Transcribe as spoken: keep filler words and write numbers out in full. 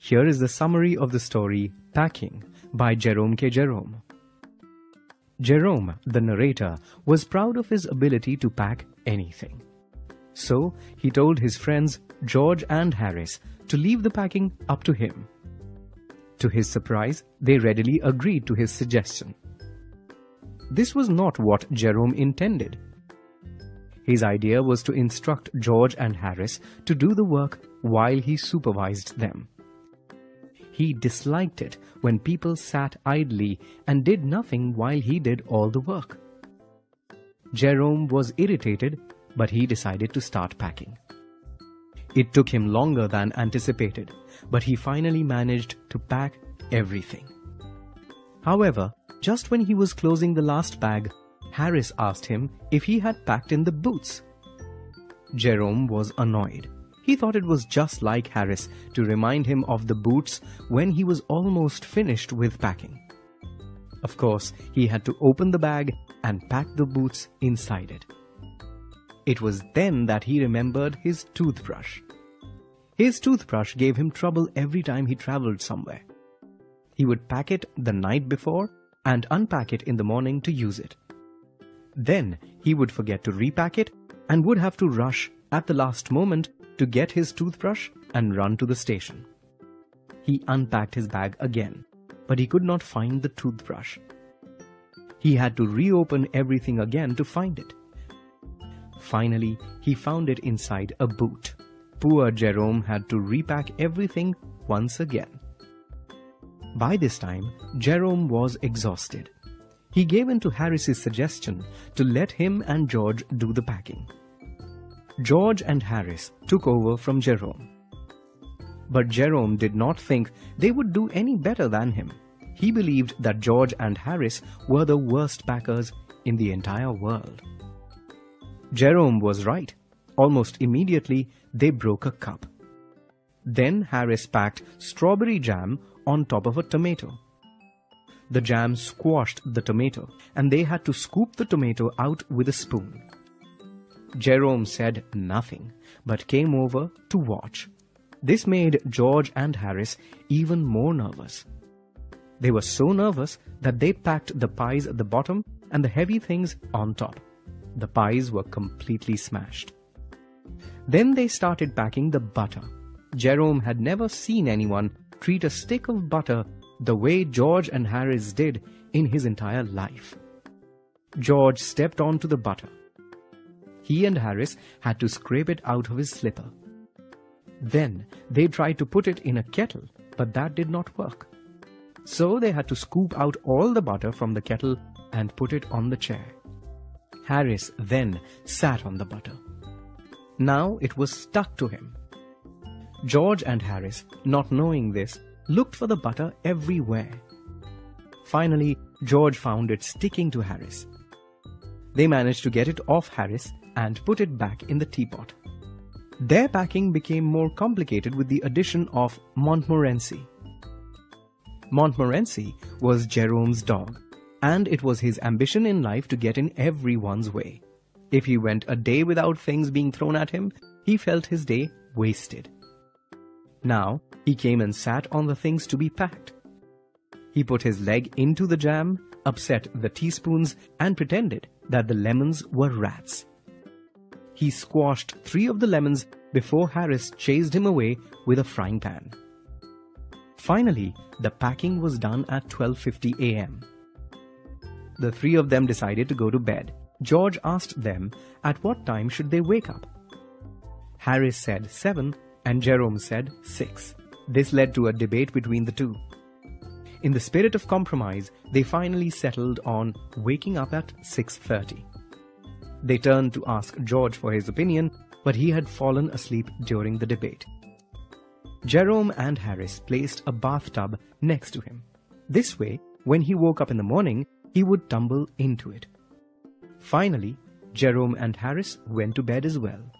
Here is the summary of the story Packing by Jerome K. Jerome. Jerome, the narrator, was proud of his ability to pack anything. So he told his friends George and Harris to leave the packing up to him. To his surprise, they readily agreed to his suggestion. This was not what Jerome intended. His idea was to instruct George and Harris to do the work while he supervised them. He disliked it when people sat idly and did nothing while he did all the work. Jerome was irritated, but he decided to start packing. It took him longer than anticipated, but he finally managed to pack everything. However, just when he was closing the last bag, Harris asked him if he had packed in the boots. Jerome was annoyed. He thought it was just like Harris to remind him of the boots when he was almost finished with packing. Of course, he had to open the bag and pack the boots inside it. It was then that he remembered his toothbrush. His toothbrush gave him trouble every time he traveled somewhere. He would pack it the night before and unpack it in the morning to use it. Then he would forget to repack it and would have to rush at the last moment to get his toothbrush and run to the station. He unpacked his bag again, but he could not find the toothbrush. He had to reopen everything again to find it. Finally, he found it inside a boot. Poor Jerome had to repack everything once again. By this time, Jerome was exhausted. He gave in to Harris's suggestion to let him and George do the packing. George and Harris took over from Jerome. But Jerome did not think they would do any better than him. He believed that George and Harris were the worst packers in the entire world. Jerome was right. Almost immediately, they broke a cup. Then Harris packed strawberry jam on top of a tomato. The jam squashed the tomato, and they had to scoop the tomato out with a spoon. Jerome said nothing, but came over to watch. This made George and Harris even more nervous. They were so nervous that they packed the pies at the bottom and the heavy things on top. The pies were completely smashed. Then they started packing the butter. Jerome had never seen anyone treat a stick of butter the way George and Harris did in his entire life. George stepped onto the butter. He and Harris had to scrape it out of his slipper. Then they tried to put it in a kettle, but that did not work. So they had to scoop out all the butter from the kettle and put it on the chair. Harris then sat on the butter. Now it was stuck to him. George and Harris, not knowing this, looked for the butter everywhere. Finally, George found it sticking to Harris. They managed to get it off Harris and put it back in the teapot. Their packing became more complicated with the addition of Montmorency. Montmorency was Jerome's dog, and it was his ambition in life to get in everyone's way. If he went a day without things being thrown at him, he felt his day wasted. Now, he came and sat on the things to be packed. He put his leg into the jam, upset the teaspoons, and pretended that the lemons were rats. He squashed three of the lemons before Harris chased him away with a frying pan. Finally, the packing was done at twelve fifty a m The three of them decided to go to bed. George asked them at what time should they wake up. Harris said seven and Jerome said six. This led to a debate between the two. In the spirit of compromise, they finally settled on waking up at six thirty. They turned to ask George for his opinion, but he had fallen asleep during the debate. Jerome and Harris placed a bathtub next to him. This way, when he woke up in the morning, he would tumble into it. Finally, Jerome and Harris went to bed as well.